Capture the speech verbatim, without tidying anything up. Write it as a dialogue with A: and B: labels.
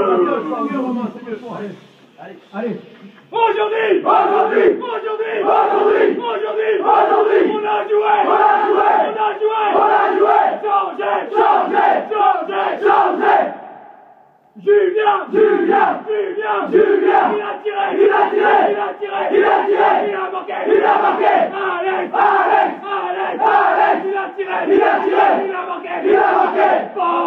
A: Allez.
B: Aujourd'hui, aujourd'hui, aujourd'hui, aujourd'hui, aujourd'hui, aujourd'hui, on a joué, on a joué, on a joué, on a joué, changer, changer, changer, changer. Julien, Julien, Julien, Julien, il a tiré, il a tiré, il a tiré, il a tiré, il a marqué, il a marqué. Alex, Alex, Alex, Alex, il a tiré, il a tiré, il a marqué, il a marqué.